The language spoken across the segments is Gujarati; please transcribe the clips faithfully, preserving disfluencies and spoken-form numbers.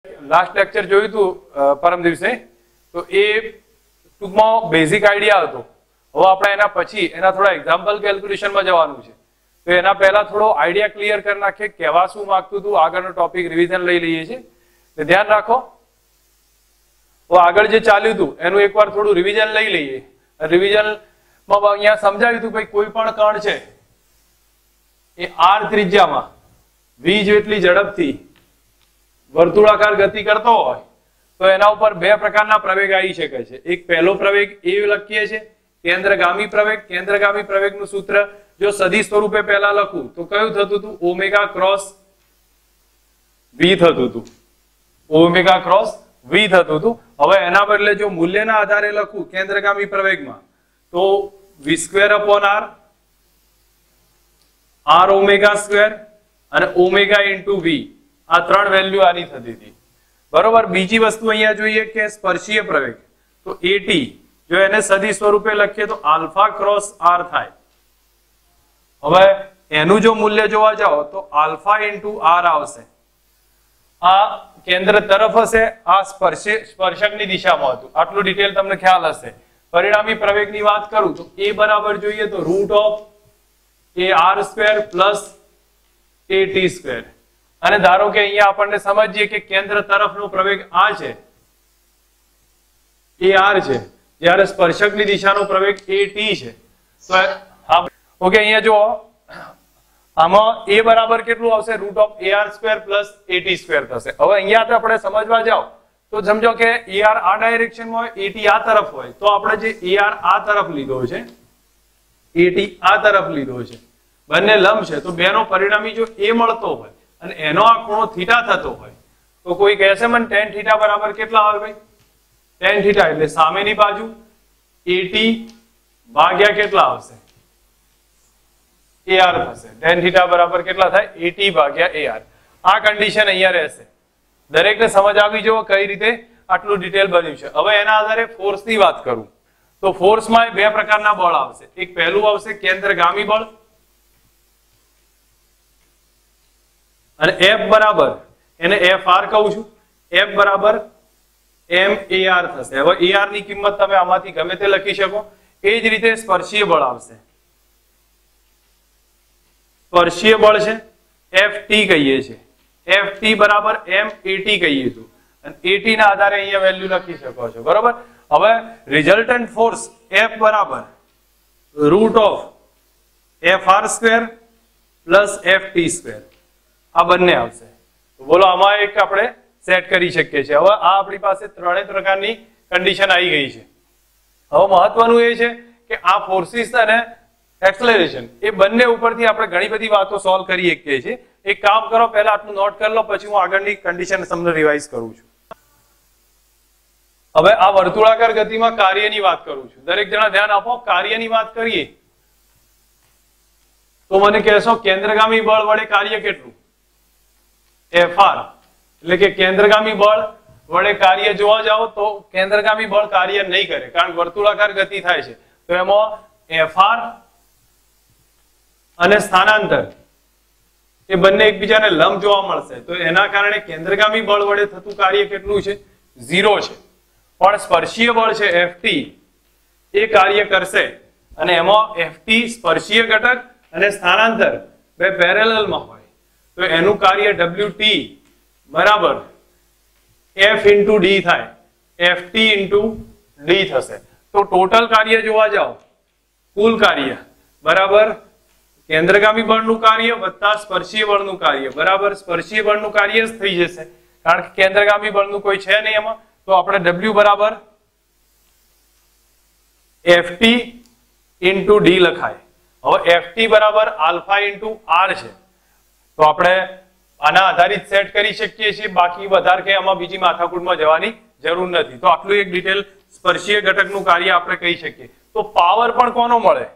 લાસ્ટ લેક્ચર જોયું હતું પરમ દિવસે, તો એ ટૂંકમાં બેઝિક આઈડિયા હતો. હવે આપણે એના પછી એના થોડા એક્ઝામ્પલ કેલ્ક્યુલેશનમાં જવાનું છે. તો એના પહેલા થોડો આઈડિયા ક્લિયર કરી નાખીએ, કહેવા શું માંગતું હતું, આગળનો ટોપિક રિવિઝન લઈ લઈએ છીએ. ધ્યાન રાખો. તો આગળ જે ચાલ્યું હતું એનું એકવાર થોડું રિવિઝન લઈ લઈએ. રિવિઝનમાં અહીંયા સમજાવ્યું હતું ભાઈ કોઈ પણ કણ છે એ આર ત્રિજ્યામાં વી જેટલી ઝડપથી વર્તુળાકાર ગતિ કરતો હોય તો એના ઉપર બે પ્રકારના પ્રવેગ આવી શકે છે. એક પહેલો પ્રવેગ એ લખીએ છીએ કેન્દ્રગામી પ્રવેગ. કેન્દ્રગામી પ્રવેગનું સૂત્ર જો સદિશ સ્વરૂપે પહેલા લખું તો કયું થતું હતું? ઓમેગા ક્રોસ વી થતું હતું. ઓમેગા ક્રોસ વી થતું હતું. હવે એના બદલે જો મૂલ્યના આધારે લખું કેન્દ્રગામી પ્રવેગમાં તો V square upon R, R omega square અને ઓમેગા ઇન્ટુ વી, આ ત્રણ વેલ્યુ આની થતી હતી. બરોબર. બીજી વસ્તુ અહીંયા જોઈએ કે સ્પર્શીય પ્રવેગ, તો એટી જો એને સદિશ સ્વરૂપે લખીએ તો આલ્ફા ક્રોસ આર થાય. હવે એનું જો મૂલ્ય જોવા જાઓ તો આલ્ફા ઇન્ટુ આર આવશે. આ કેન્દ્ર તરફ હશે, આ સ્પર્શ સ્પર્શકની દિશામાં હતું. આટલું ડિટેલ તમને ખ્યાલ હશે. પરિણામી પ્રવેગની વાત કરું તો એ બરાબર જોઈએ તો root of A R square plus A T square. અને ધારો કે અહીંયા આપણને સમજીએ કે કેન્દ્ર તરફનો પ્રવેગ આ છે, એ આર છે, જ્યારે સ્પર્શકની દિશાનો પ્રવેગ એ ટી છે. તો ઓકે, અહીંયા જો આમાં એ બરાબર કેટલું આવશે? Root of A R square plus A T square થશે. હવે અહીંયા આપણે સમજવા જાઓ તો સમજો કે એ આર આ ડાયરેક્શનમાં હોય, એ ટી આ તરફ હોય, તો આપણે જે એ આર આ તરફ લીધો છે, એ ટી આ તરફ લીધો છે, બંને લંબ છે, તો બેનો પરિણામી જો એ મળતો હોય અને એનો આ ખૂણો થીટા થતો હોય તો કોઈ કહેશે મને ટેન થીટા બરાબર કેટલા આવે ભાઈ? ટેન થીટા એટલે સામેની બાજુ એટી ભાગ્યા કેટલા આવશે? એ આર થશે. ટેન થીટા બરાબર કેટલા થાય? એટી ભાગ્યા એ આર. આ કન્ડિશન અહીંયા રહેશે. દરેકને સમજ આવી જુઓ કઈ રીતે આટલું ડિટેલ બન્યું છે. હવે એના આધારે ફોર્સની વાત કરું તો ફોર્સમાં બે પ્રકારના બળ આવશે. એક પહેલું આવશે કેન્દ્રગામી બળ, અને એફ બરાબર એને એફ આર કહું છું. એફ બરાબર એમ એ આર થશે. હવે એ આર ની કિંમત તમે આમાંથી ગમે તે લખી શકો. એ જ રીતે સ્પર્શીય બળ આવશે. સ્પર્શીય બળ છે એફ ટી કહીએ છીએ. એફ ટી બરાબર એમ એટી કહીએ છું, અને એટી ના આધારે અહીંયા વેલ્યુ લખી શકો છો. બરોબર. હવે રિઝલ્ટન્ટ ફોર્સ એફ બરાબર root of F R square plus F T square, આ બંને આવશે. તો બોલો આમાં એક આપણે સેટ કરી શકીએ છીએ. હવે આ આપણી પાસે ત્રણેય પ્રકારની કન્ડિશન આવી ગઈ છે. હવે મહત્વનું એ છે કે આ ફોર્સિસ અને એક્સેલરેશન એ બંને ઉપરથી આપણે ઘણી બધી વાતો સોલ્વ કરી શકીએ છીએ. એક કામ કરો, પહેલા આટલું નોટ કરી લો, પછી હું આગળની કન્ડિશન તમને રિવાઇઝ કરું છું. હવે આ વર્તુળાકાર ગતિમાં કાર્યની વાત કરું છું. દરેક જણા ધ્યાન આપો. કાર્યની વાત કરીએ તો મને કહેશો કેન્દ્રગામી બળ વડે કાર્ય કેટલું? F R. એટલે કે કેન્દ્રગામી બળ વડે કાર્ય જોવા જાઓ તો કેન્દ્રગામી બળ કાર્ય નહીં કરે, કારણ કે વર્તુળાકાર ગતિ થાય છે. તો એમાં એફ આર અને સ્થાનાંતર એ બંને એકબીજાને લંબ જોવા મળશે. તો એના કારણે કેન્દ્રગામી બળ વડે થતું કાર્ય કેટલું છે? ઝીરો છે. પણ સ્પર્શીય બળ છે એફ ટી એ કાર્ય કરશે, અને એમાં એફ ટી સ્પર્શીય ઘટક અને સ્થાનાંતર બે પેરેલલમાં હોય તો એનું કાર્ય ડબલ્યુ ટી બરાબર એફ ઇન્ટુ ડી થાય. એફ ટી ઇન્ટુ ડી થશે. તો ટોટલ કાર્ય જોવા જાઓ, કુલ કાર્ય બરાબર કેન્દ્રગામી બળનું કાર્ય વત્તા સ્પર્શીય બળનું કાર્ય બરાબર સ્પર્શીય બળનું કાર્ય જ થઈ જશે, કારણ કે કેન્દ્રગામી બળનું કોઈ છે નહીં એમાં. તો આપણે ડબલ્યુ બરાબર એફ ટી ઇન્ટુ ડી લખાય. હવે એફ ટી બરાબર આલ્ફા ઇન્ટુ આર છે, તો આપણે આના આધારિત સેટ કરી શકીએ છીએ. બાકી વધારે કે આમાં બીજી માથાકૂટમાં જવાની જરૂર નથી. તો આટલું એક ડિટેલ સ્પર્શીય ઘટકનું કાર્ય આપણે કહી શકીએ. તો પાવર પણ કોનો મળે?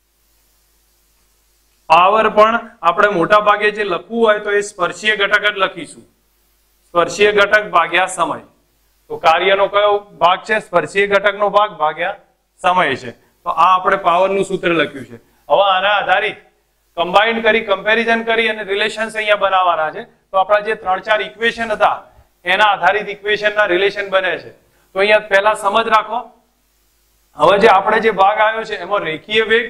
પાવર પણ આપણે મોટા ભાગે જે લખવું હોય તો એ સ્પર્શીય ઘટક જ લખીશું. સ્પર્શીય ઘટક ભાગ્યા સમય. તો કાર્યનો કયો ભાગ છે? સ્પર્શીય ઘટકનો ભાગ ભાગ્યા સમય છે. તો આ આપણે પાવરનું સૂત્ર લખ્યું છે. હવે આના આધારિત કમ્બાઇન્ડ કરી કમ્પેરિઝન કરી અને રિલેશન્સ અહીંયા બનાવવાના છે. તો આપણા જે ત્રણ ચાર ઇક્વેશન હતા એના આધારિત ઇક્વેશનના રિલેશન બને છે. તો અહીંયા પહેલા સમજ રાખો. હવે જે આપણે જે ભાગ આવ્યો છે એમાં રેખીય વેગ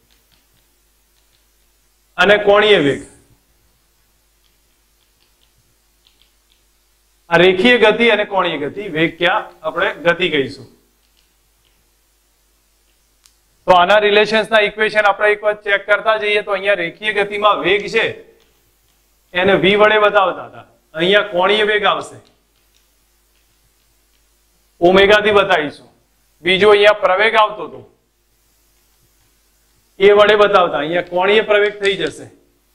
અને કોણીય વેગ, આ રેખીય ગતિ અને કોણીય ગતિ, વેગ ક્યાં આપણે ગતિ કહીશું. તો આના રિલેશન્સના ઇક્વેશન આપણે એક વાર ચેક કરતા જઈએ. તો અહીંયા રેખીય ગતિમાં વેગ છે એને v વડે બતાવતા હતા, અહીંયા કોણીય વેગ આવશે ઓમેગા થી બતાવીશું. બીજો અહીંયા પ્રવેગ આવતો હતો એ વડે બતાવતા, અહીંયા કોણીય પ્રવેગ થઈ જશે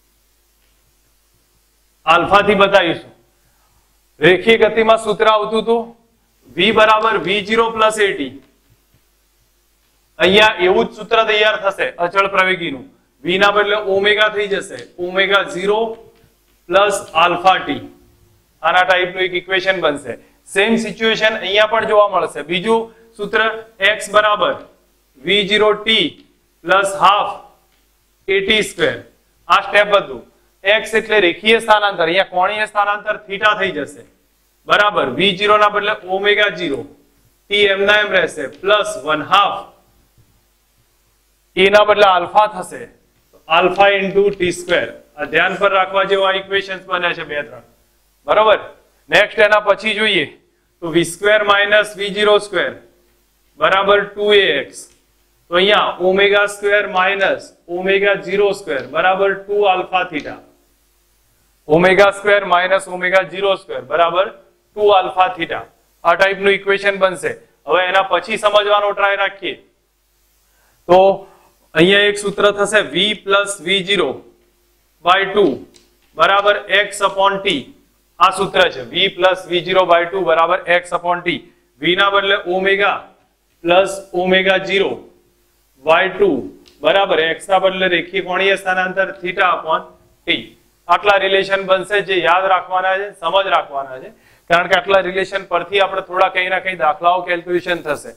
આલ્ફા થી બતાવીશું. રેખીય ગતિમાં સૂત્ર આવતું હતું v બરાબર v ઝીરો પ્લસ એટી. અહીંયા એવું જ સૂત્ર તૈયાર થશે અચળ પ્રવેગીનું, v ના બદલે ઓમેગા થઈ જશે, omega zero plus alpha T. આના ટાઈપનું એક ઇક્વેશન બનશે. સેમ સિચ્યુએશન અહીંયા પણ જોવા મળશે. બીજું સૂત્ર x બરાબર v zero T plus half AT square. આ સ્ટેપ હતું. x એટલે રેખીય સ્થાનાંતર, અહીંયા કોણીય સ્થાનાંતર થીટા થઈ જશે બરાબર. v ઝીરો ના બદલે ઓમેગા ઝીરો, t એમના એમ રહેશે પ્લસ વન હાફ, e ના બદલે આલ્ફા થશે, આલ્ફા ઇન્ટુ ટી સ્ક્વેર. આ ધ્યાન પર રાખવા જેવા ઇક્વેશન્સ બને છે બે ત્રણ બરાબર. નેક્સ્ટ એના પછી જોઈએ તો v square minus v zero square બરાબર ટુ એ એક્સ. તો અહીંયા omega square minus omega zero square બરાબર two alpha theta. Omega square minus omega zero square બરાબર ટુ આલ્ફા થીટા. આ ટાઈપનું ઇક્વેશન બનશે. હવે એના પછી સમજવાનો ટ્રાય રાખીએ તો અહીંયા એક સૂત્ર થશે v plus v zero by two બરાબર x અપોન ટી. આ સૂત્ર છે v plus v zero by two બરાબર x અપોન ટી. v ના બદલે omega plus omega zero by two બરાબર x ના બદલે રેખીય કોણીય સ્થાનાંતર થીટા અપોન ટી. આટલા રિલેશન બનશે જે યાદ રાખવાના છે, સમજ રાખવાના છે, કારણ કે આટલા રિલેશન પરથી આપણે થોડા કઈ ના કઈ દાખલાઓ કેલ્ક્યુલેશન થશે.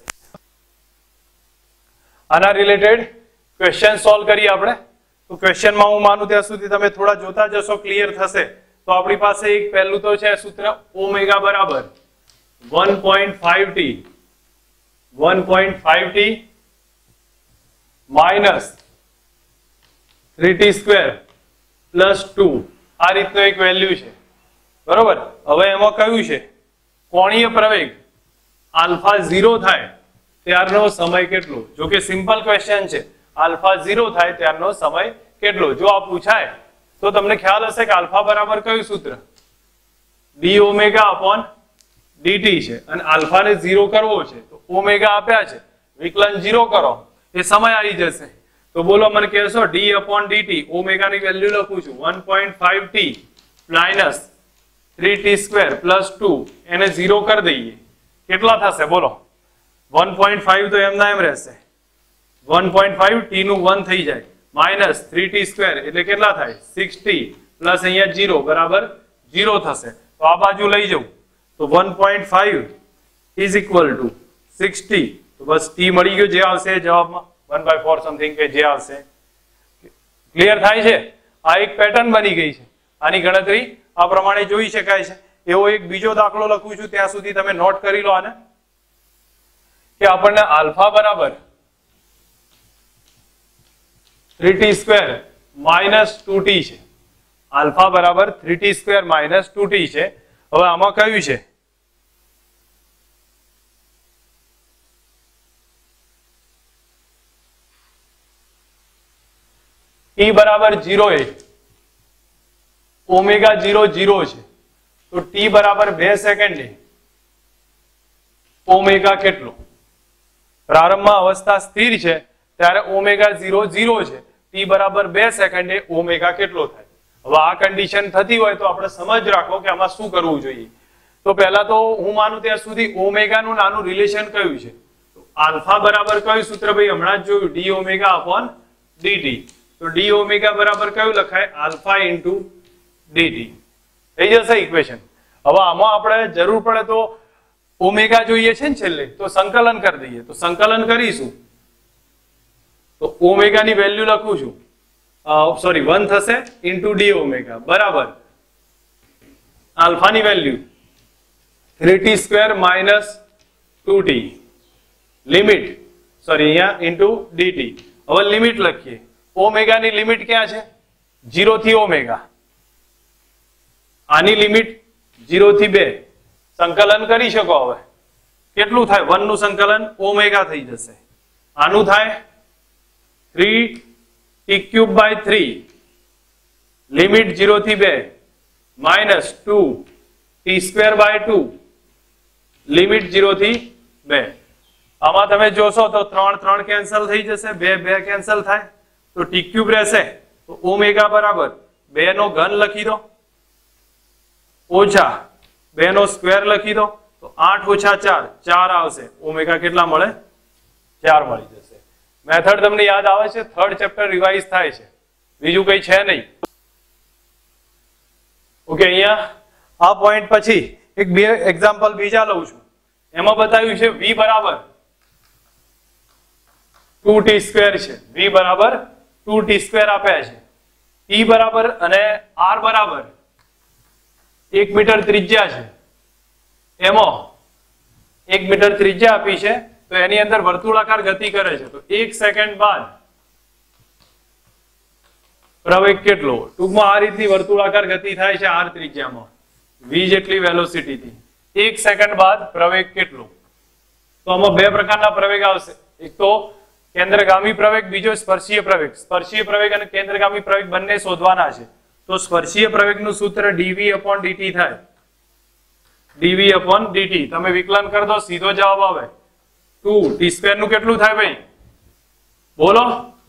આના રિલેટેડ ક્વેશ્ચન સોલ્વ કરીએ આપણે. તો ક્વેશ્ચનમાં હું માનું ત્યાં સુધી તમે થોડા જોતા જશો, ક્લિયર થશે. તો આપણી પાસે એક પહેલું તો છે સૂત્ર ઓમેગા બરાબર one point five T one point five T minus three T square plus two. આ રીતનો એક વેલ્યુ છે બરોબર. હવે એમાં કયું છે કોણીય પ્રવેગ આલ્ફા ઝીરો થાય ત્યારનો સમય કેટલો. જો કે સિમ્પલ ક્વેશ્ચન છે, આલ્ફા ઝીરો થાય ત્યારનો સમય કેટલો. જો આ પૂછાય તો તમને ખ્યાલ હશે કે આલ્ફા બરાબર કયું સૂત્ર ડી ઓમેગા અપોન ડીટી છે અને આલ્ફા ને ઝીરો કરવો છે તો ઓમેગા આપ્યા છે, વિકલન ઝીરો કરો એ સમય આવી જશે. તો બોલો મને કહેશો ડી અપોન ડીટી, ઓમેગા ની વેલ્યુ લખું છું one point five T minus three T square plus two, એને ઝીરો કરી દઈએ કેટલા થશે બોલો. વન પોઈન્ટ ફાઈવ તો એમના એમ રહેશે, વન પોઈન્ટ ફાઈવ ટી નું વન થઈ જાય માઇનસ થ્રી ટી સ્ક્વેર એટલે કેટલા થાય સિક્સટી પ્લસ અહીંયા ઝીરો બરાબર ઝીરો થશે. તો આ બાજુ લઈ જવું તો one point five is equal to sixty. તો બસ ટી મળી ગયો જે આવશે જવાબમાં વન બાય ફોર સમથિંગ કે જે આવશે. ક્લિયર થાય છે. આ એક પેટર્ન બની ગઈ છે. આની ગણતરી આ પ્રમાણે જોઈ શકાય છે. એવો એક બીજો દાખલો લખું છું, ત્યાં સુધી તમે નોટ કરી લો આને કે આપણને આલ્ફા બરાબર three T square minus two T છે. આલ્ફા બરાબર three T square minus two T છે. હવે આમાં કયું છે ટી બરાબર ઝીરો એ ઓમેગા ઝીરો ઝીરો છે. તો ટી બરાબર બે સેકન્ડે ઓમેગા કેટલો. પ્રારંભમાં અવસ્થા સ્થિર છે ત્યારે ઓમેગા ઝીરો ઝીરો છે, ટી બરાબર બે સેકન્ડે ઓમેગા કેટલો થાય. હવે આ કન્ડિશન થતી હોય તો આપણે સમજ રાખો કે આમાં શું કરવું જોઈએ. તો પહેલા તો હું માનું ત્યાં સુધી ઓમેગા નું નાનું રિલેશન કયું છે. તો આલ્ફા બરાબર કયું સૂત્ર ભાઈ હમણાં જ જોયું ડી ઓમેગા અપોન ડીટી. તો ડી ઓમેગા બરાબર કયું લખાય આલ્ફા ઇન્ટુ ડીટી. થઈ જશે ઇક્વેશન. હવે આમાં આપણે જરૂર પડે તો ઓમેગા જોઈએ છે ને છેલ્લે, તો સંકલન કરી દઈએ. તો સંકલન કરીશું તો ઓમેગા ની વેલ્યુ લખું છું સોરી વન થશે ઇન્ટુ ડી ઓમેગા બરાબર આલ્ફા ની value three T square minus two T limit sorry અહીંયા ઇન્ટુ ડીટી. હવે લિમિટ લખીએ. ઓમેગા ની લિમિટ ક્યાં છે? ઝીરો થી ઓમેગા. આની લિમિટ ઝીરો થી બે. સંકલન કરી શકો. હવે કેટલું થાય? વન નું સંકલન ઓમેગા થઈ જશે. આનું થાય three T cube by three limit zero थी बे minus two T square by two limit zero थी बे. आमा तमे जोशो तो त्रण त्रण कैंसल थई जशे, बे बे कैंसल थाय तो टी क्यूब रहेशे. तो ओमेगा बराबर बे नो घन लखी दो ओछा बे नो स्क्वेर लखी दो तो आठ ओछा चार चार आवशे. ओमेगा केटला मळे? चार मळी जशे. मेथड तमने याद आवे छे? थर्ड चेप्टर रिवाइज थाय छे, बीजू कई छे नहीं. ओके, अहींया आ पॉइंट पछी एक बे एग्जांपल बीजा लઉં છું. एमां बताव्युं छे v बराबर टू टी स्क्वेर छे. v बराबर टू टी स्क्वेर आप्या छे. t बराबर अने r बराबर एक मीटर त्रिज्या छे. एमां एक मीटर त्रिज्या आपी छे तो एनी अंदर वर्तुळाकार गति करे छे. तो एक सेकंड बाद प्रवेग केटलो? टूंकमां आ रीतनी वर्तुळाकार गति थाय छे आर त्रिज्यामां v जेटली वेलोसिटी थी. एक सेकंड बाद प्रवेग केटलो? तो आमां बे प्रकारना प्रवेग आवशे. एक तो केंद्रगामी प्रवेग, बीजो स्पर्शीय प्रवेग. स्पर्शीय प्रवेग अने केंद्रगामी प्रवेग बंने शोधवाना छे. तो स्पर्शीय प्रवेगनुं सूत्र dv अपॉन dt थाय. dv अपॉन dt तमे विकलन कर दो, सीधो जवाब आवे टू टी स्क्वेर નું કેટલું થાય ભાઈ? બોલો.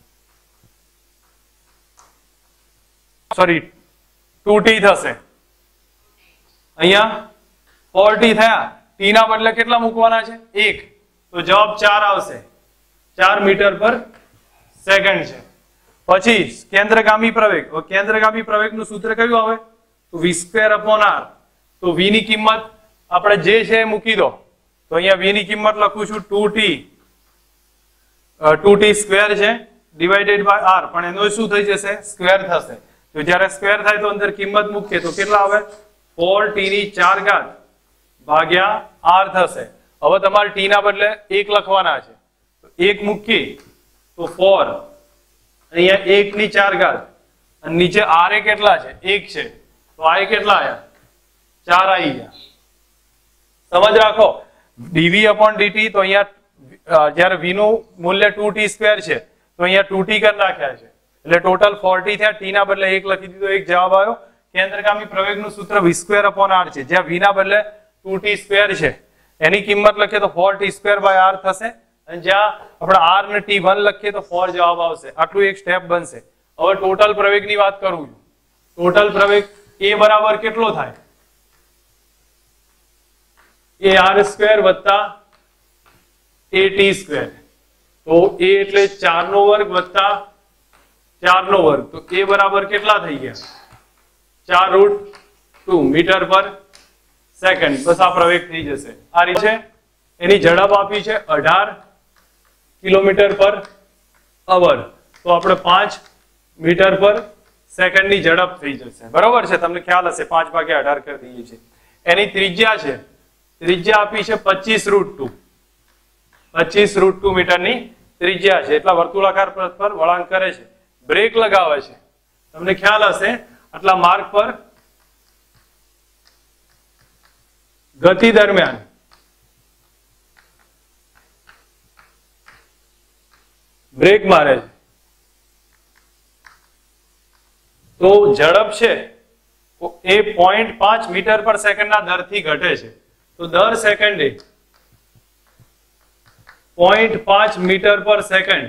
સોરી टू टी થશે. અહીંયા फोर टी થયા. ટી ના બદલે કેટલા મૂકવાના છે? એક. તો જવાબ ચાર આવશે. ચાર મીટર પર સેકન્ડ છે. પછી કેન્દ્રગામી પ્રવેગ. કેન્દ્રગામી પ્રવેગનું સૂત્ર કયું આવે? તો v સ્ક્વેર अपॉन r. તો v ની કિંમત આપણે જે છે એ મૂકી દો. तो अहींया v ની કિંમત લખું છું two t two T square છે ડિવાઇડેડ બાય r. પણ એનો શું થઈ જશે? સ્ક્વેર થશે. તો જ્યારે સ્ક્વેર થાય તો અંદર કિંમત મૂકીએ તો કેટલા આવે? फोर टी ની ચાર ઘાત ભાગ્યા r થશે. હવે તમારે t ના બદલે એક લખવાના છે. તો એક મૂકી તો फोर અહીંયા એક ની ચાર ઘાત અને નીચે r એ કેટલા છે? એક છે. તો આ કેટલા આયા? ચાર આવી ગયા. સમજ રાખો. dv अपॉन dt तो अहींया ज्यारे v નું મૂલ્ય टू टी स्क्वेर છે તો अहींया टू टी કરી નાખ્યા છે. એટલે ટોટલ फोर टी થયા. t ના બદલે એક લખી દીધો, એક જવાબ આવ્યો. કેન્દ્રગામી પ્રવેગનું સૂત્ર v સ્ક્વેર अपॉन r છે. જ્યાં v ના બદલે टू टी स्क्वेर છે એની કિંમત લખીએ તો four t square by r થશે. અને જ્યાં આપણે r ને t वन લખીએ તો फोर जवाब આવશે. આટલું એક સ્ટેપ બનશે. હવે ટોટલ પ્રવેગની વાત કરું છું. ટોટલ પ્રવેગ a બરાબર કેટલો થાય? ए आर स्क्वेर वत्ता ए टी स्क्वेर. तो ए એટલે चार નો વર્ગ વત્તા चार નો વર્ગ. તો a બરાબર કેટલા થઈ ગયા? चार root two metre per second. બસ આ પ્રવેગ થઈ જશે. આ રીતે એની ઝડપ આપી છે अठारह કિલોમીટર પર અવર. તો આપણે पाँच મીટર પર સેકન્ડની ઝડપ થઈ જશે. બરોબર છે? તમને ખ્યાલ હશે પાંચ ભાગ્યા अठारह કરી દઈએ છીએ. એની ત્રિજ્યા છે ત્રિજ્યા આપી છે पच्चीस रूट टू. पच्चीस रूट टू મીટરની ત્રિજ્યા છે. એટલા વર્તુળાકાર પથ પર વળાંક કરે છે. બ્રેક લગાવે છે. તમને ખ્યાલ હશે આટલા માર્ગ પર ગતિ દરમિયાન બ્રેક મારે છે. તો ઝડપ છે એ पॉइंट पांच મીટર પર સેકન્ડના દરથી ઘટે છે. तो दर सेकंडे पॉइंट पांच मीटर पर सेकंड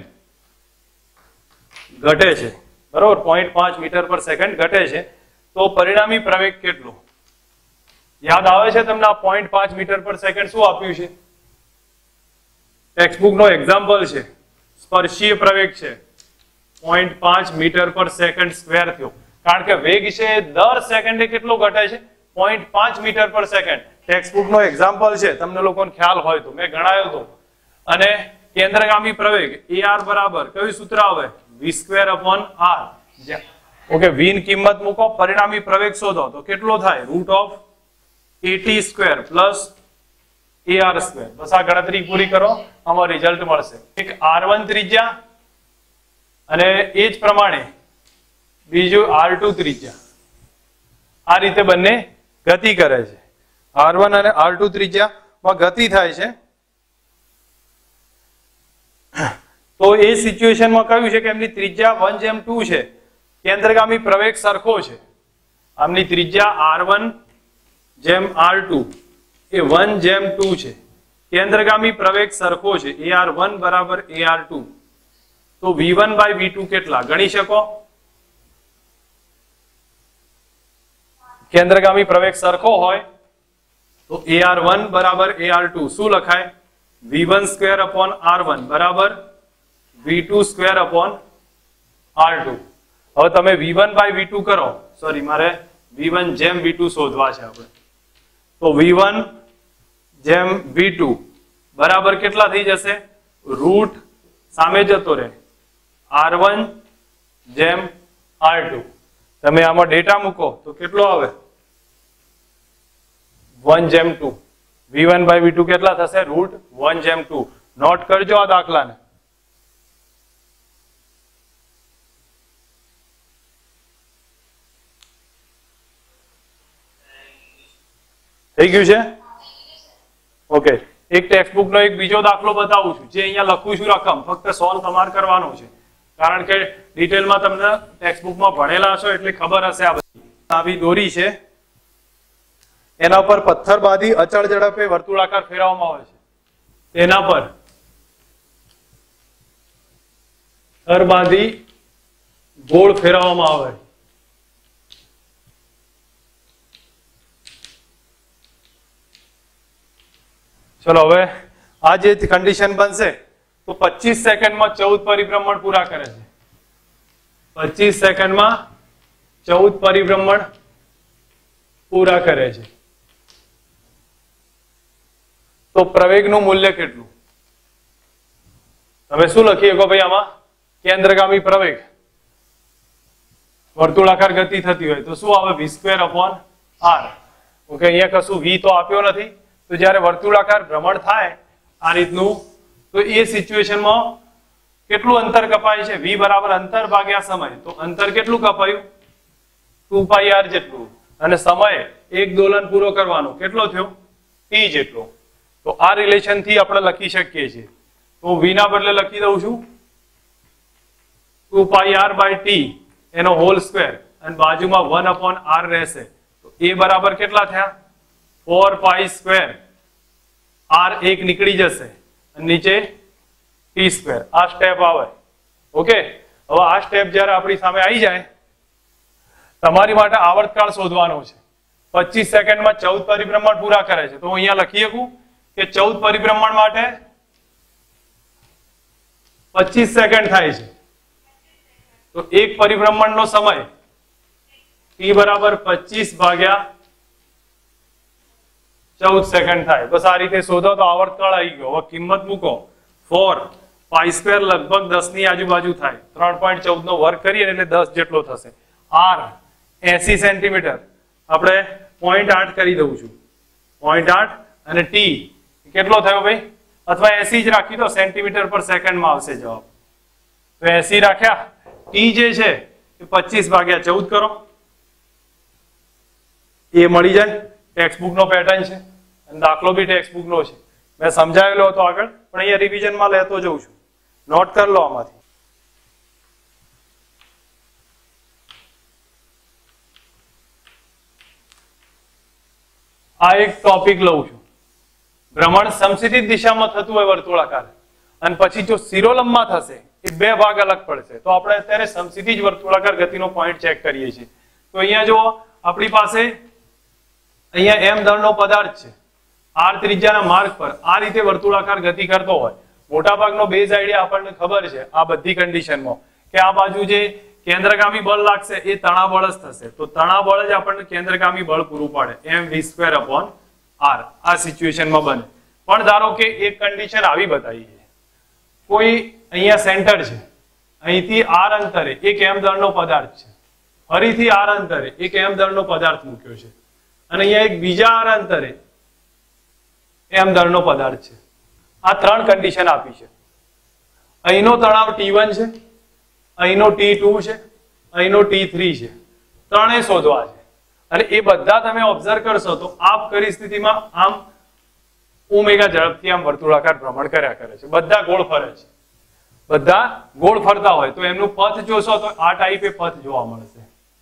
घटे छे. बराबर? पॉइंट पांच मीटर पर सेकंड घटे छे. तो परिणामी प्रवेग केटलो? याद आवे छे तमने? आ पॉइंट पांच मीटर पर सेकंड शुं आप्युं छे? टेक्स्टबुक नो एक्जाम्पल छे. स्पर्शीय प्रवेग छे. पॉइंट पांच मीटर पर सेकंड स्क्वेर थयो. कारण के वेग छे दर सेकंडे केटलो घटे छे? पॉइंट पांच metre per second. Textbook no example है, तमने लोगोने ख्याल होय तो मैं गणाव्यो तो. अने केंद्रगामी प्रवेग ए आर बराबर कયું सूत्र आवे? v square upon r. Okay, v ની કિંમત મૂકો, પરિણામી પ્રવેગ શોધો તો કેટલો થાય? Root of a t square plus a r square. બસ આ ગણતરી પૂરી કરો, આમાં રિઝલ્ટ મળશે. એક આર વન ત્રિજ્યા અને એ જ પ્રમાણે બીજું આર ટુ ત્રિજ્યા. આ રીતે બંને ગતિ કરે છે. આર વન અને આર ટુ ત્રિજ્યામાં ગતિ થાય છે. તો એ સિચ્યુએશનમાં કહ્યું છે કે એમની ત્રિજ્યા વન જેમ ટુ છે, કેન્દ્રગામી પ્રવેગ સરખો છે. આમની ત્રિજ્યા આર વન જેમ આર ટુ એ વન જેમ ટુ છે, કેન્દ્રગામી પ્રવેગ સરખો છે. એ આર વન બરાબર એ આર ટુ. તો v one by v two કેટલા ગણી શકો? કેન્દ્રગામી પ્રવેગ સરખો હોય તો એ આર વન બરાબર એ આર ટુ શું લખાય? V one square upon r one બરાબર v two square upon r two. હવે તમે v one by v two કરો, સોરી મારે વી વન જેમ વી ટુ શોધવા છે આપણે. તો વી વન જેમ વી ટુ બરાબર કેટલા થઈ જશે? રૂટ સામે જતો રહે આર વન જેમ આર ટુ. તમે આમાં ડેટા મૂકો તો કેટલો આવે? વન જેમ two. V one by v two કેટલા થશે? રૂટ વન જેમ ટુ. નોટ કરજો આ દાખલાને. થઈ ગયું છે? ઓકે. એક ટેક્સ્ટબુક નો એક બીજો દાખલો બતાવું છું, જે અહીંયા લખું છું રકમ, ફક્ત સોલ્વ તમારે કરવાનો છે. કારણ કે ડિટેલમાં તમને ટેક્સ્ટબુકમાં ભણેલા છો એટલે ખબર હશે. આ બધી આવી દોરી છે, એના પર પથ્થર બાંધી અચળ ઝડપે વર્તુળાકાર ફેરવવામાં આવે છે. તેના પર પથ્થર બાંધી ગોળ ફેરવવામાં આવે. ચલો હવે આ જે કન્ડિશન બનશે તો પચીસ સેકન્ડમાં ચૌદ પરિભ્રમણ પૂરા કરે છે. પચીસ સેકન્ડમાં ચૌદ પરિભ્રમણ પૂરા કરે છે. તો પ્રવેગનું મૂલ્ય કેટલું? તમે શું લખી શકો ભાઈ આમાં? કેન્દ્રગામી પ્રવેગ વર્તુળાકાર ગતિ થતી હોય તો શું આવે? V square upon r. Okay, અહીંયા કશું વી તો આપ્યો નથી. તો જ્યારે વર્તુળાકાર ભ્રમણ થાય આ રીતનું, તો એ સિચ્યુએશનમાં કેટલું અંતર કપાય છે? વી બરાબર અંતર ભાગ્યા સમય. તો અંતર કેટલું કપાયું? ટુ પાઈ આર જેટલું. અને સમય એક દોલન પૂરો કરવાનો કેટલો થયો? ટી જેટલો. તો આ રિલેશન થી આપણે લખી શકીએ છીએ. તો વી ના બદલે લખી દઉં છું two pi r by t એનો હોલ સ્ક્વેર, અને બાજુમાં વન અપોન આર રહેશે. તો એ બરાબર કેટલા થયા? Four pi square. આર એક નીકળી જશે અને નીચે ટી સ્ક્વેર. આ સ્ટેપ આવે. ઓકે, હવે આ સ્ટેપ જ્યારે આપણી સામે આવી જાય, તમારી માટે આવર્તકાળ શોધવાનો છે. પચીસ સેકન્ડમાં ચૌદ પરિભ્રમણ પૂરા કરે છે. તો હું અહીંયા લખી શકું કે ચૌદ પરિભ્રમણ માટે પચીસ સેકન્ડ થાય છે. તો એક પરિભ્રમણનો સમય ટી બરાબર પચીસ ભાગ્યા ચૌદ સેકન્ડ થાય. બસ આ રીતે શોધો તો આવર્તકાળ આવી ગયો. હવે કિંમત મૂકો. ફોર પાઈ સ્ક્વેર લગભગ દસ ની આજુબાજુ થાય. ત્રણ પોઈન્ટ ચૌદ નો વર્ગ કરીએ એટલે દસ જેટલો થશે. આર એસી સેન્ટીમીટર, આપણે પોઈન્ટ આઠ કરી દઉં છું. પોઈન્ટ આઠ અને ટી કેટલો થયો ભાઈ? અથવા એસી જ રાખી દો, સેન્ટીમીટર પર સેકન્ડમાં આવશે જવાબ. તો એસી રાખ્યા. ટી જે છે એ પચીસ ભાગ્યા ચૌદ કરો, એ મળી જાય. ટેક્સ્ટબુક નો પેટર્ન છે અને દાખલો બી ટેક્સ્ટબુક નો છે. મેં સમજાવેલો હતો આગળ, પણ અહીંયા રિવિઝનમાં લેતો જઉં છું. નોટ કરી લો આમાંથી. આ એક ટોપિક લઉં છું. ભ્રમણ સમક્ષિતિજ દિશામાં થતું હોય વર્તુળાકાર, અને પછી જો શિરોલંબમાં થશે એ બે ભાગ અલગ પડશે. તો આપણે અત્યારે સમક્ષિતિજ વર્તુળાકાર ગતિનો પોઈન્ટ ચેક કરીએ છીએ. તો અહીંયા જો આપણી પાસે અહીંયા એમ દળનો પદાર્થ છે, આર ત્રિજ્યાના માર્ગ પર આ રીતે વર્તુળાકાર ગતિ કરતો હોય. મોટાભાગનો બેઝ આઈડિયા આપણને ખબર છે આ બધી કન્ડિશનમાં, કે આ બાજુ જે કેન્દ્રગામી બળ લાગશે એ તણાબળ જ થશે. તો તણાબળ જ આપણને કેન્દ્રગામી બળ પૂરું પાડે, m v square upon r. આ સિચ્યુએશનમાં બને. પણ ધારો કે એક કન્ડિશન આવી બતાવી છે, કોઈ અહીંયા સેન્ટર છે, અહીંથી આર અંતરે એક એમ દળનો પદાર્થ છે, ફરીથી આર અંતરે એક એમ દળનો પદાર્થ મૂક્યો છે. અને અહીંયા એક બીજા આર અંતરે એમ દળનો પદાર્થ છે. આ ત્રણ કન્ડિશન આપી છે. અહીંનો તણાવ ટી વન છે, અહીંનો ટી ટુ છે, અહીંનો ટી થ્રી છે. ત્રણેય શોધવા છે અને એ બધા તમે ઓબ્ઝર્વ કરશો તો આ પરિસ્થિતિમાં આમ ઓમેગા ઝડપથી આમ વર્તુળાકાર ભ્રમણ કર્યા કરે છે. બધા ગોળ ફરે છે, બધા ગોળ ફરતા હોય તો એમનું પથ જોશો તો આ ટાઈપે પથ જોવા મળશે.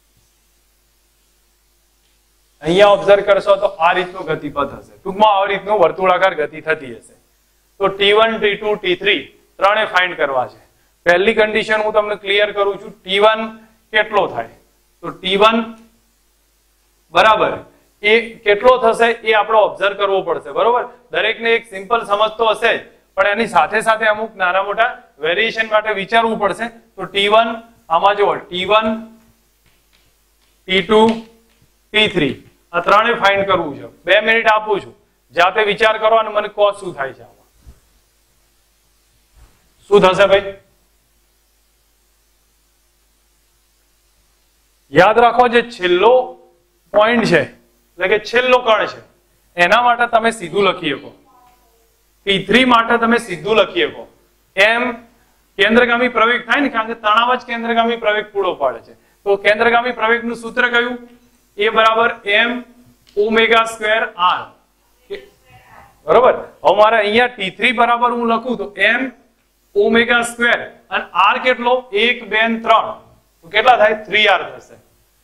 અહીંયા ઓબ્ઝર્વ કરશો તો આ રીતનું ગતિપથ હશે. ટૂંકમાં આ રીતનું વર્તુળાકાર ગતિ થતી હશે. તો t one t two t three ત્રણે ફાઇન્ડ કરવા છે. પહેલી કન્ડિશન હું તમને ક્લિયર કરું છું. ટી વન કેટલો થાય તો ટી વન બરાબર એ કેટલો થશે એ આપણે ઓબ્ઝર્વ કરવો પડશે. બરોબર, દરેકને એક સિમ્પલ સમજ તો હશે જ, પણ એની સાથે સાથે અમુક નાના મોટા વેરિએશન માટે વિચારવું પડશે. તો ટી વન આમાં જુઓ, t one t two t three આ ત્રણે ફાઇન્ડ કરવું છે. બે મિનિટ આપું છું, જાતે વિચાર કરો અને મને કહો શું થાય છે. આમાં શું થશે ભાઈ? યાદ રાખો, જે છેલ્લો પોઈન્ટ છે એટલે કે છેલ્લો કણ છે એના માટે તમે સીધું લખી શકો. ટી થ્રી માટે તમે સીધું લખી શકો. એમ કેન્દ્રગામી પ્રવેગ થાય ને, કારણ કે તણાવ જ કેન્દ્રગામી પ્રવેગ પૂરો પાડે છે. તો કેન્દ્રગામી પ્રવેગનું સૂત્ર કયું? એ બરાબર એમ ઓમેગા સ્ક્વેર આર. બરોબર, હવે મારે અહીંયા ટી થ્રી બરાબર હું લખું તો એમ ઓમેગા સ્ક્વેર અને આર કેટલો? એક બે ત્રણ. તો કેટલા થાય? થ્રી આર થશે.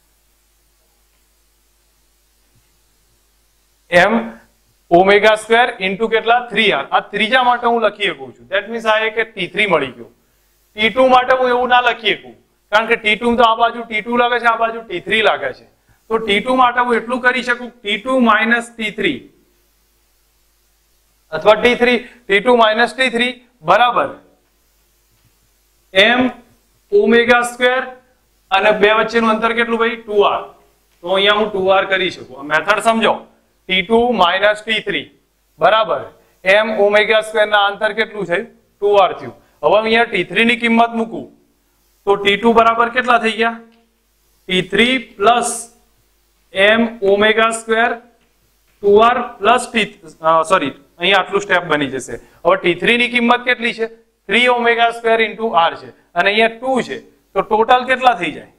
એમ ઓમેગા સ્ક્વેર ઇન્ટુ કેટલા? Three r. આ ત્રીજા માટે હું લખી શકું છું. ધેટ મીન્સ આ એક ટી થ્રી મળી ગયું. ટી ટુ માટે હું એવું ના લખી શકું, કારણ કે ટી ટુ તો આ બાજુ ટી ટુ લાગે છે, આ બાજુ ટી થ્રી લાગે છે. તો ટી ટુ માટે હું એટલું કરી શકું, t two minus t three અથવા t three t two minus t three બરાબર એમ ઓમેગા સ્ક્વેર અને બે વચ્ચેનું અંતર કેટલું ભાઈ? Two r. તો અહીંયા હું ટુ આર કરી શકું. મેથડ સમજો. T two minus t three બરાબર એમ ઓમેગા સ્ક્વેર ના અંતર કેટલું છે? ટુ આર થયું. હવે અહીંયા ટી થ્રી ની કિંમત મૂકું તો ટી ટુ બરાબર કેટલા થઈ ગયા? T three plus m omega square two r plus t sorry અહીંયા આટલું સ્ટેપ બની જશે. હવે ટી થ્રી ની કિંમત કેટલી છે? Three omega square into R છે અને અહીંયા ટુ છે. તો ટોટલ કેટલા થઈ જાય?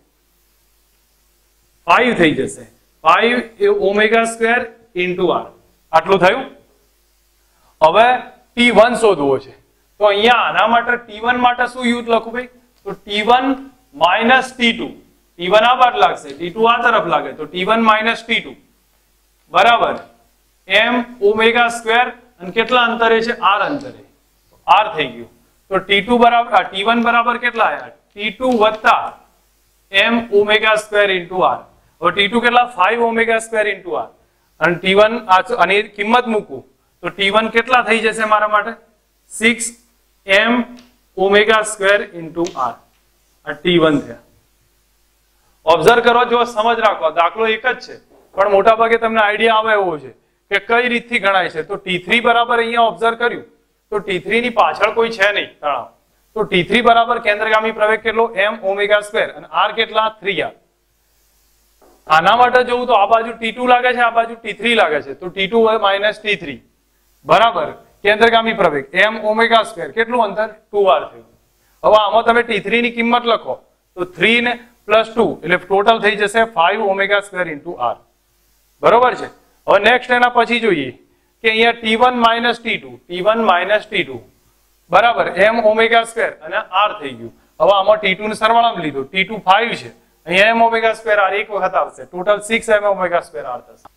ફાઈવ થઈ જશે. Five omega square into r. આટલું થયું. હવે ટી વન શોધવો છે તો અહીંયા આના માટે ટી વન માટે શું યુઝ લખું ભાઈ? તો t one minus t two. T one આ બાદ લાગશે, ટી ટુ આ તરફ લાગે, તો t one minus t two બરાબર એમ ઓમેગા સ્ક્વેર અને કેટલા અંતરે છે? આર અંતરે. આર થઈ ગયું. તો ટી ટુ બરાબર ટી વન બરાબર કેટલા આવ્યા? ટી ટુ વત્તા m omega square into r. હવે ટી ટુ કેટલા? Five omega square into r અને ટી વન આની કિંમત મૂકું તો ટી વન કેટલા થઈ જશે મારા માટે? Six m omega square into r. આ ટી વન થયા. ઓબ્ઝર્વ કરો, જો સમજ રાખો, દાખલો એક જ છે પણ મોટા ભાગે તમને આઈડિયા આવે એવો છે કે કઈ રીતથી ગણાય છે. તો ટી થ્રી બરાબર અહીંયા ઓબ્ઝર્વ કર્યું તો ટી થ્રી ની પાછળ કોઈ છે નહીં તણાવ. તો ટી થ્રી બરાબર કેન્દ્રગામી પ્રવેગ કેટલો? એમ ઓમેગા સ્ક્વેર અને આર કેટલા? Three r. આના માટે જોવું તો આ બાજુ ટી ટુ લાગે છે, આ બાજુ ટી થ્રી લાગે છે. તો t two minus t three બરાબર કેન્દ્રગામી પ્રવેગ એમ ઓમેગા સ્ક્વેર કેટલું અંતર? ટુ આર થયું. હવે આમાં તમે ટી થ્રી ની કિંમત લખો તો થ્રી ને પ્લસ ટુ એટલે ટોટલ થઈ જશે five omega square into r. બરોબર છે. હવે નેક્સ્ટ એના પછી જોઈએ કે અહીંયા t one minus t two t one minus t two બરાબર એમ ઓમેગા સ્ક્વેર અને આર થઈ ગયું. હવે આમાં ટી ટુ ને સરવાળામાં લીધું, ટી ટુ ફાઈવ છે, અહીંયા એમ ઓમેગા સ્ક્વેર આર એક વખત આવશે, total six m omega square r થશે.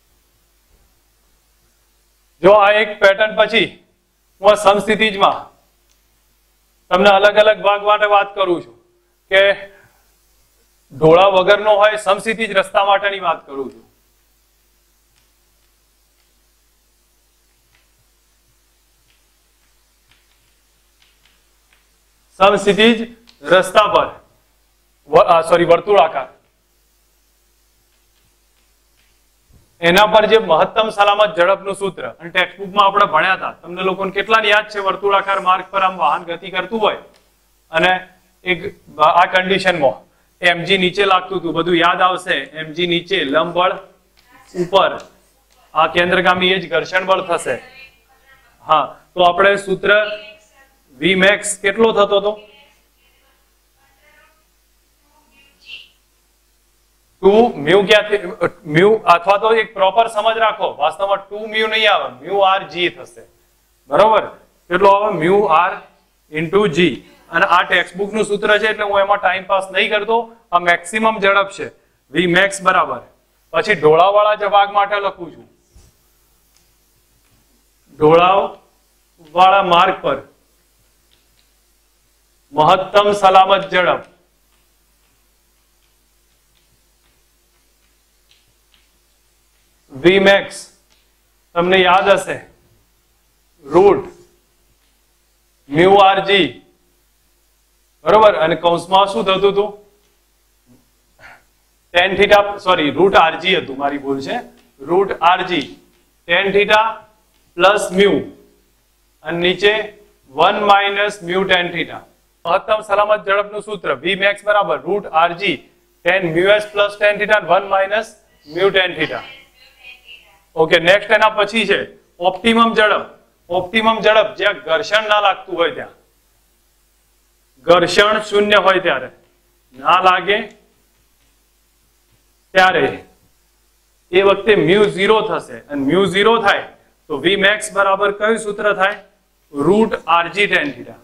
જો આ એક પેટર્ન પછી હું સમસ્થિતિજમાં તમને અલગ અલગ ભાગ માટે વાત કરું છું કે ઢોળા વગરનો હોય સમસ્થિતિજ રસ્તા માટેની વાત કરું છું. સમસ્થિતિજ રસ્તા પર સોરી વર્તુળાકાર એના પર જે મહત્તમ સલામત ઝડપનું સૂત્ર અને ટેક્સ્ટબુકમાં આપણે ભણ્યા હતા. તમને લોકોને કેટલાને યાદ છે? વર્તુળાકાર માર્ગ પર આમ વાહન ગતિ કરતું હોય અને એક આ કન્ડિશનમાં એમજી નીચે લાગતું હતું, બધું યાદ આવશે. એમજી નીચે લંબ બળ ઉપર આ કેન્દ્રગામી એ જ ઘર્ષણ બળ થશે. હા, તો આપણે સૂત્ર વી મેક્સ કેટલો થતો હતો? ટુ મ્યુ ક્યાંથી મ્યુ, અથવા તો એક પ્રોપર સમજ રાખો, વાસ્તવમાં ટુ મ્યુ નહીં આવે, મ્યુ આર જી થશે. બરોબર? કેટલો આવે? Mu r into g. અને આ ટેક્સ્ટ બુક નું સૂત્ર છે એટલે હું એમાં ટાઈમ પાસ નહીં કરતો. આ મેક્સિમમ ઝડપ છે, વી મેક્સ બરાબર. પછી ઢોળાવવાળા જવાબ માટે લખું છું, ઢોળાવ વાળા માર્ગ પર મહત્તમ સલામત ઝડપ વી મેક્સ તમને યાદ હશે રૂટ મ્યુ આર જી. બરોબર? અને કૌંસમાં શું થતું હતું? Tan theta, sorry root r g હતું, મારી ભૂલ છે. Root r g tan theta plus mu અને નીચે one minus mu tan theta. મહત્તમ સલામત ઝડપનું સૂત્ર વી મેક્સ બરાબર root r g tan mu s plus tan theta one minus mu tan theta. Okay, next એના પછી છે ઓપ્ટિમમ ઝડપ. ઓપ્ટિમમ ઝડપ જ્યાં ઘર્ષણ ના લાગતું હોય, ત્યાં ઘર્ષણ શૂન્ય હોય ત્યારે, ના લાગે ત્યારે એ વખતે મ્યુ ઝીરો થશે. અને મ્યુ ઝીરો થાય તો વી મેક્સ બરાબર કયું સૂત્ર થાય? Root r g tan theta.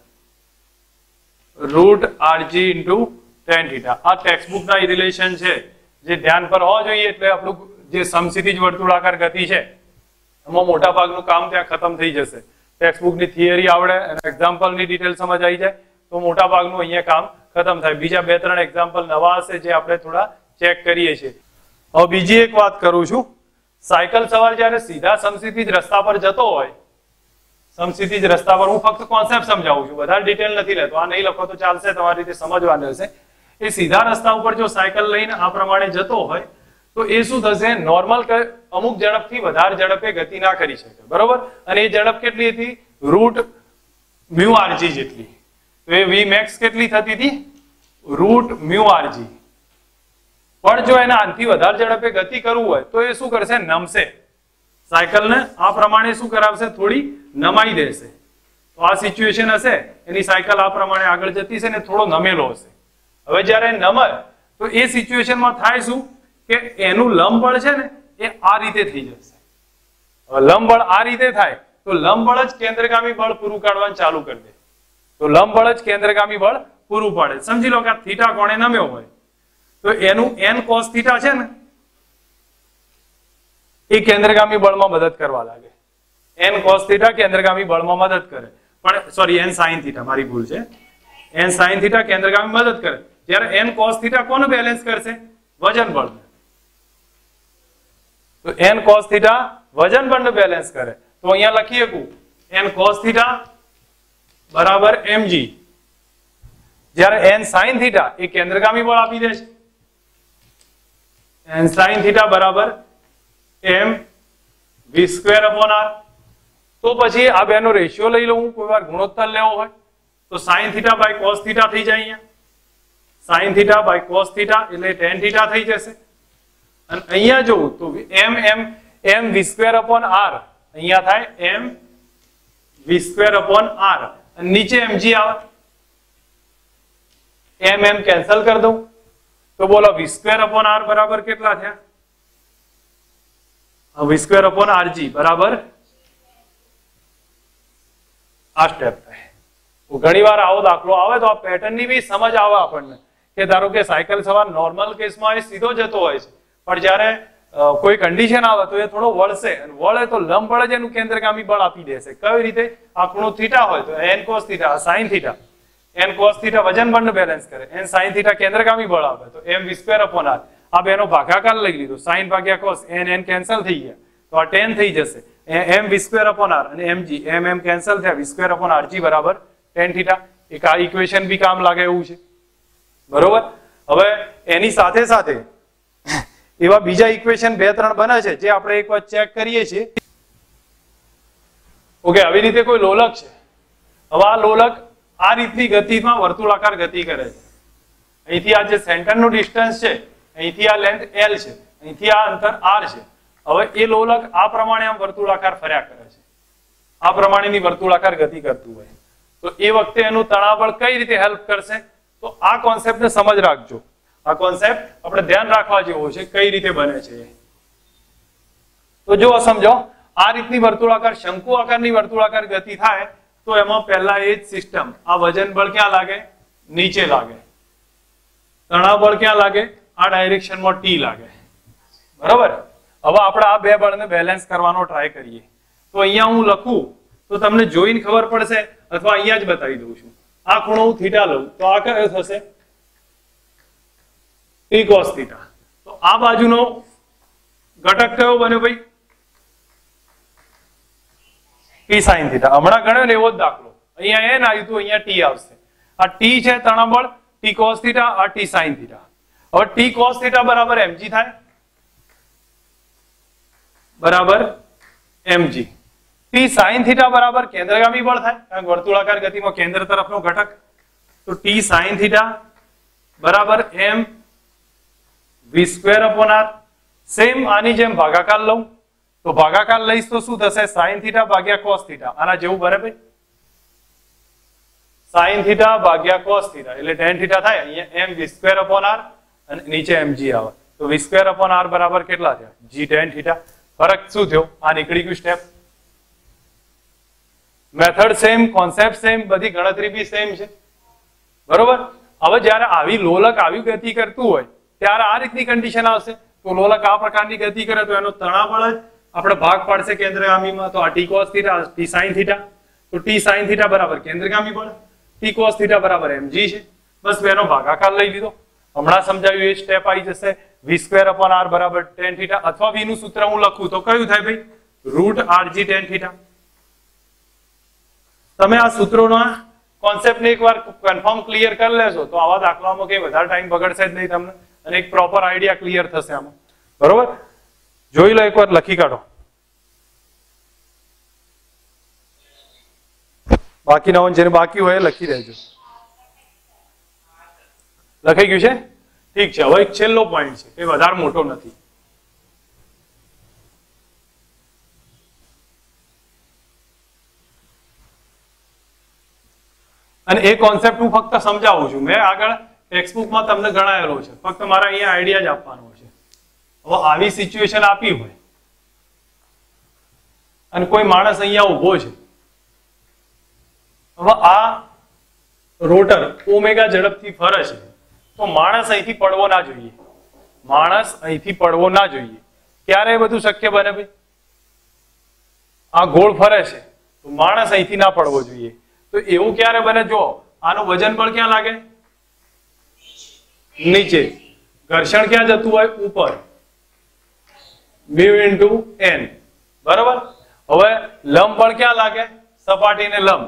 Root r g into tan theta. આ ટેક્સ્ટ બુક ના રિલેશન છે જે ધ્યાન પર હોવા જોઈએ. એટલે આપણું જે સમક્ષિતિજ વર્તુળાકાર ગતિ છે એમાં મોટા ભાગનું કામ ત્યાં ખતમ થઈ જશે. ટેક્સ્ટ બુક ની થિયરી આવડે અને એક્ઝામ્પલ ની ડિટેલ સમજ આવી જાય તો મોટા ભાગનું અહીંયા કામ ખતમ થાય. બીજા બે ત્રણ એક્ઝામ્પલ નવા હશે જે આપણે થોડા ચેક કરીએ છીએ. હવે બીજી એક વાત કરું છું, સાયકલ સવાર જયારે સીધા સમક્ષિતિજ રસ્તા પર જતો હોય, સમક્ષિતિજ રસ્તા પર, હું ફક્ત કોન્સેપ્ટ સમજાવું છું, વધારે ડિટેલ નથી લેતો. આ નહીં લખો તો ચાલશે, તમારી રીતે સમજવાનું હશે. એ સીધા રસ્તા ઉપર જો સાયકલ લઈને આ પ્રમાણે જતો હોય તો એ શું થશે? નોર્મલ અમુક ઝડપથી વધારે ઝડપે ગતિ ના કરી શકે. બરોબર? અને એ ઝડપ કેટલી હતી? રૂટ મ્યુ આરજી જેટલી. તો એ વી મેક્સ કેટલી થતી હતી? Root mu r g. પણ જો એને આનાથી વધારે ઝડપે ગતિ કરવું હોય તો એ શું કરશે? નમશે. સાયકલને આ પ્રમાણે શું કરાવશે? થોડી નમાઈ દેશે. તો આ સિચ્યુએશન હશે, એની સાયકલ આ પ્રમાણે આગળ જતી છે ને થોડો નમેલો હશે. હવે જયારે નમે તો એ સિચ્યુએશનમાં થાય શું કે એનું લંબ બળ છે ને એ આ રીતે થઈ જશે. લંબ બળ આ રીતે થાય તો લંબ બળ જ કેન્દ્રગામી બળ પૂરું પાડવાનું ચાલુ કરી દે. તો લંબ બળ જ કેન્દ્રગામી બળ પૂરું પાડે. સમજી લો કે આ થીટા કોણે નમ્યો હોય તો એનું n cos થીટા છે ને એ કેન્દ્રગામી બળમાં મદદ કરવા લાગે. n cos થીટા કેન્દ્રગામી બળમાં મદદ કરે. પણ સોરી n sin થીટા, મારી ભૂલ છે. n sin થીટા કેન્દ્રગામી મદદ કરે. જ્યારે n cos થીટા કોને બેલેન્સ કરશે? વજન બળ. તો n cos થીટા વજન બળને બેલેન્સ કરે. તો અહીંયા લખીએ કુ n cos થીટા બરાબર mg. જ્યારે n sin થીટા એ કેન્દ્રગામી બળ આપી દે છે. n sin થીટા બરાબર m v square upon r. તો પછી આ બેનો રેશિયો લઈ લઉં, કોઈ વાર ગુણોત્તર લેવો હોય તો sin theta by cos theta થઈ જાય. અહીંયા sin theta by cos theta એટલે tan થીટા થઈ જશે. અને અહીંયા જોઉં તો m m m v square upon r અહીંયા થાય m v square upon r અને નીચે mg આવે. m m કેન્સલ કરી દઉં તો બોલો v સ્ક્વેર અપોન r બરાબર કેટલા થયા? v સ્ક્વેર અપોન rg બરાબર આ સ્ટેપ થાય. ઘણી વાર આવો દાખલો આવે તો આ પેટર્ન ની બી સમજ આવે આપણને કે ધારો કે સાયકલ સવાર નોર્મલ કેસમાં એ સીધો જતો હોય છે, પણ જ્યારે કોઈ કન્ડિશન આવે તો એ થોડો વળશે અને વળે તો લંબ બળ જ એનું કેન્દ્રગામી બળ આપી દેશે. કઈ રીતે? આ ખૂણો થીટા હોય તો n cos theta, sin theta, n cos theta વજન બળને બેલેન્સ કરે, n sin થીટા કેન્દ્રગામી બળ આપે તો m v square upon r. આ બેનો ભાગાકાર લઈ લીધો, sin ભાગ્યા cos, n n કેન્સલ થઈ ગયા તો આ tan થઈ જશે. m v square upon r અને mg m m કેન્સલ થયા, v સ્ક્વેર અપોન rg બરાબર tan થીટા. એક આ ઇક્વેશન બી કામ લાગે એવું છે. બરોબર? હવે એની સાથે સાથે એવા બીજા ઇક્વેશન બે ત્રણ બને છે જે આપણે એક વાર ચેક કરીએ છીએ. ઓકે, આવી રીતે કોઈ લોલક છે. હવે આ લોલક આ રીતની ગતિમાં વર્તુળાકાર ગતિ કરે છે. અહીંથી આ જે સેન્ટરનું ડિસ્ટન્સ છે, અહીંથી આ લેન્થ L છે, અહીંથી આ અંતર R છે. હવે એ લોલક આ પ્રમાણે આમ વર્તુળાકાર ફર્યા કરે છે, આ પ્રમાણેની વર્તુળાકાર ગતિ કરતું હોય, તો એ વખતે એનું તણાવબળ કઈ રીતે હેલ્પ કરશે? તો આ કોન્સેપ્ટને સમજ રાખજો. આ કોન્સેપ્ટ આપણે ધ્યાન રાખવા જેવો છે, કઈ રીતે બને છે. તો જો સમજો, આ રીતની વર્તુળાકાર શંકુ આકારની વર્તુળાકાર ગતિ થાય તો એમાં પહેલા એ જ સિસ્ટમ, આ વજન બળ ક્યાં લાગે? નીચે લાગે. તણાવ બળ ક્યાં લાગે? આ ડાયરેક્શનમાં ટી લાગે. બરોબર. હવે આપણે આ બે બળને બેલેન્સ કરવાનો ટ્રાય કરીએ. તો અહીંયા હું લખું તો તમને જોઈને ખબર પડશે, અથવા અહીંયા જ બતાવી દઉં છું. આ ખૂણો હું થીટા લઉં તો આ કયો થશે? T cos theta. તો આ બાજુનો ઘટક કયો બન્યો ભાઈ? T sine theta. હમણાં ગણ્યો ને એવો જ દાખલો. અહીંયા એન આવ્યું તો અહીંયા ટી આવશે. આ ટી છે તણાવબળ, ટી કોસ થીટા, આ ટી સાઇન થીટા. હવે ટી કોસ થીટા બરાબર એમજી થાય, બરાબર એમજી. ટી સાઇન થીટા બરાબર કેન્દ્રગામી બળ થાય, કારણ કે વર્તુળાકાર ગતિમાં કેન્દ્ર તરફનો ઘટક. તો ટી સાઇન થીટા બરાબર m v square upon r. Same આની જેમ ભાગાકાર લઉં તો ભાગાકાર લઈશ તો શું થશે? સાઇન થીટા ભાગ્યા કોસ થીટા. આના જેવું બરાબર, સાઇન થીટા ભાગ્યા કોસ થીટા એટલે ટેન થીટા થાય. અહીંયા m v square upon r અને નીચે એમજી આવે, તો વી સ્ક્વેર અપોન આર બરાબર કેટલા થયા? G tan theta. ફરક શું થયો? આ નીકળી ગયું step. Method same, concept same, બધી ગણતરી બી સેમ છે. બરોબર. હવે જ્યારે આવી લોલક આવી ગતિ કરતું હોય ત્યારે આ રીતની કન્ડિશન આવશે. તો લોલક આ પ્રકારની ગતિ કરે તો એનો તણાવબળ જ આપણે ભાગ પાડશે કેન્દ્રગામીમાં. તો આ t cos theta, t sine theta. તો ટી સાઇન થીટા બરાબર કેન્દ્રગામી બળ, ટી કોસ થીટા બરાબર એમજી છે. બસ બેનો ભાગાકાર લઈ લીધો. હમણાં સમજાવ્યું એ સ્ટેપ આવી જશે. વી સ્ક્વેર અપોન આર બરાબર ટેન થીટા, અથવા વી નું સૂત્ર હું લખું તો કયું થાય ભાઈ? Root r g tan theta. તમે આ સૂત્રોના કોન્સેપ્ટને એકવાર કન્ફર્મ ક્લિયર કરી લેશો તો આવા દાખલામાં કઈ વધારે ટાઈમ બગડશે જ નહીં તમને, અને એક પ્રોપર આઈડિયા ક્લિયર થશે આમાં. બરોબર. જોઈ લો, એકવાર લખી કાઢો. બાકી ના હોય જેને બાકી હોય લખી દેજો. લખાઈ ગયું છે? ઠીક છે. હવે એક છેલ્લો પોઈન્ટ છે, એ વધારે મોટો નથી. અને એ કોન્સેપ્ટ હું ફક્ત સમજાવું છું. મેં આગળ ટેક્સ્ટબુકમાં તમને ગણાયેલો છે, ફક્ત મારે અહીંયા આઈડિયા જ આપવાનો છે. હવે આવી સિચ્યુએશન આપી હોય અને કોઈ માણસ અહીંયા ઉભો છે, હવે આ રોટર ઓમેગા ઝડપથી ફરે છે, તો માણસ અહીંથી પડવો ના જોઈએ. માણસ અહીંથી પડવો ના જોઈએ. ક્યારે એ બધું શક્ય બને ભાઈ? આ ગોળ ફરે છે તો માણસ અહીંથી ના પડવો જોઈએ. તો એવું ક્યારે બને? જો આનું વજન બળ ક્યાં લાગે? નીચે. ઘર્ષણ ક્યાં જતું હોય? ઉપર. Mu into n. બરાબર. હવે લંબ બળ ક્યાં લાગે? સપાટીને લંબ.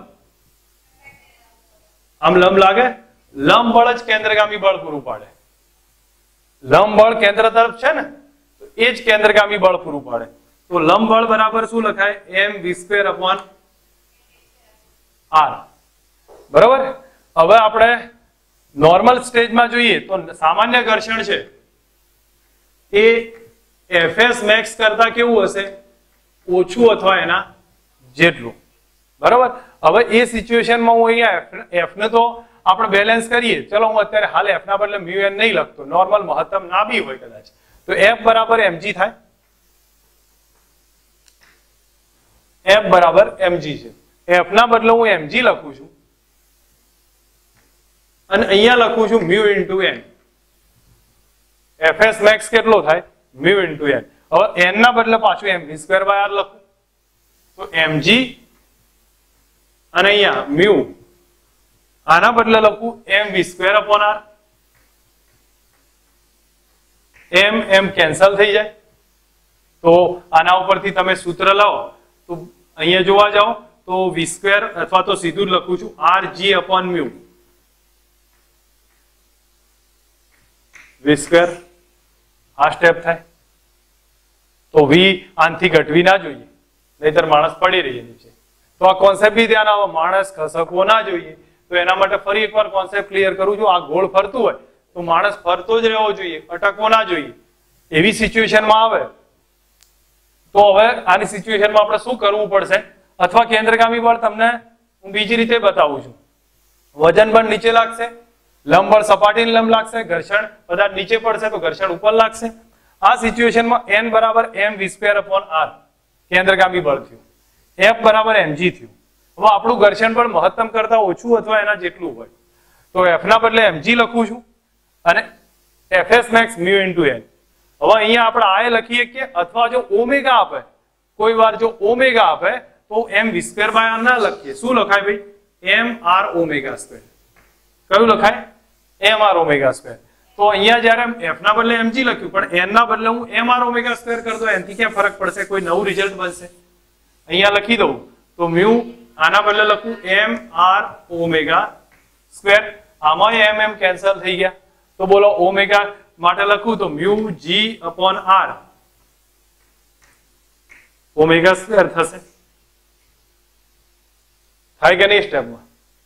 આમ લંબ લાગે. લંબ બળ જ કેન્દ્રગામી બળ પૂરું પાડે. લંબ બળ કેન્દ્ર તરફ છે ને, તો એ જ કેન્દ્રગામી બળ પૂરું પાડે. તો લંબ બળ બરાબર શું લખાય? M v square upon r. બરાબર. હવે આપણે નોર્મલ સ્ટેજમાં જોઈએ તો સામાન્ય ઘર્ષણ છે એ એફએસ મેક્સ કરતા કેવું હશે? ઓછું અથવા એના જેટલું. બરાબર. હવે એ સિચ્યુએશનમાં હું અહીંયા એફ ને તો આપણે બેલેન્સ કરીએ. ચલો હું અત્યારે હાલ એફ ના બદલે મ્યુ એન નહીં લખતો, નોર્મલ મહત્તમ ના બી હોય કદાચ, તો એફ બરાબર એમજી થાય. એફ બરાબર એમજી છે. એફ ના બદલે હું એમજી લખું છું અને અહીંયા લખું છું mu into n. F s max કેટલો થાય? Mu into n. હવે એન ના બદલે પાછું m v square by r લખું તો એમજી અને અહીંયા મ્યુ. આના બદલે લખું m v square upon r. M m cancel થઈ જાય. તો આના ઉપરથી તમે સૂત્ર લાવો તો અહીંયા જોવા જાઓ તો વી સ્ક્વેર અથવા તો સીધું જ લખું છું r g upon mu. V square આ સ્ટેપ થાય. તો વી આનથી ઘટવી ના જોઈએ, નહીતર માણસ પડી રહી નીચે. તો આ કોન્સેપ્ટ બી ધ્યાન આવો, માણસ ખસકવો ના જોઈએ. તો એના માટે ફરી એકવાર કોન્સેપ્ટ ક્લિયર કરું છું. આ ગોળ ફરતું હોય તો માણસ ફરતો જ રહેવો જોઈએ, અટકવો ના જોઈએ. એવી સિચ્યુએશનમાં આવે તો હવે આની સિચ્યુએશનમાં આપણે શું કરવું પડશે, અથવા કેન્દ્રગામી બળ તમને હું બીજી રીતે બતાવું છું. વજન બળ નીચે લાગશે, લંબ બળ સપાટીને લંબ લાગશે, ઘર્ષણ પદાર્થ નીચે પડશે તો ઘર્ષણ ઉપર લાગશે. આ સિચ્યુએશનમાં n બરાબર m v square upon r કેન્દ્રગામી બળ થયું, F બરાબર mg થયું. હવે આપણું ઘર્ષણ બળ મહત્તમ કરતા ઓછું અથવા એના જેટલું હોય તો F ના બદલે mg લખું છું અને fs max mu into n. હવે અહીંયા આપણે આ લખીએ કે અથવા જો ઓમેગા આપે, કોઈ વાર જો ઓમેગા આપે તો m v square by r ના લખીએ. શું લખાય ભાઈ? m r omega square. કયું લખાય? m r omega square. તો અહીંયા જ્યારે f ના બદલે mg લખ્યું પણ n ના બદલે હું m r ઓમેગા સ્ક્વેર કરતો એનાથી ક્યાં ફરક પડશે? કોઈ નવું રિઝલ્ટ બનશે? અહીંયા લખી દઉં તો મ્યુ આના બદલે લખું m r ઓમેગા સ્ક્વેર. આમાં m m કેન્સલ થઈ ગયા તો બોલો ઓમેગા માટે લખું તો mu g upon r omega square થશે. થાય કે નહીં સ્ટેપમાં?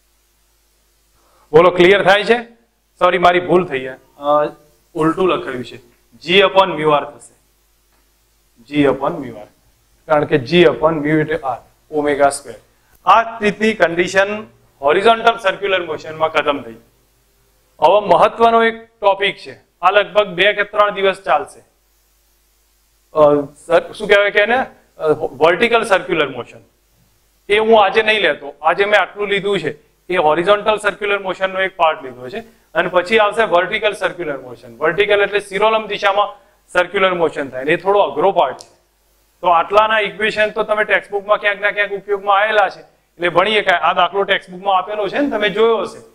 બોલો ક્લિયર થાય છે? સોરી મારી ભૂલ થઈ ગયા, ઉલટું લખાયું છે. g અપોન મ્યુ r થશે, g અપોન મ્યુ r, કારણ કે g upon mu into r omega square. આ સ્થિતિ કન્ડિશન હોરિઝોન્ટલ સર્ક્યુલર મોશનમાં ખતમ થઈ. હવે મહત્વનો એક ટોપિક છે, આ લગભગ બે કે ત્રણ દિવસ ચાલશે. શું કહેવાય કે એને વર્ટિકલ સર્ક્યુલર મોશન. એ હું આજે નહીં લેતો, આજે મેં આટલું લીધું છે એ હોરિઝોન્ટલ સર્ક્યુલર મોશનનો એક પાર્ટ લીધો છે અને પછી આવશે વર્ટિકલ સર્ક્યુલર મોશન. વર્ટિકલ એટલે શિરોલંબ દિશામાં સર્ક્યુલર મોશન થાય, એ થોડો અઘરો પાર્ટ છે. તો આટલાના ઇક્વેશન તો તમે ટેક્સ્ટબુકમાં ક્યાંક ના ક્યાંક ઉપયોગમાં આવેલા છે એટલે ભણીએ. આ દાખલો ટેક્સ્ટબુકમાં આપેલો છે ને, તમે જોયો હશે.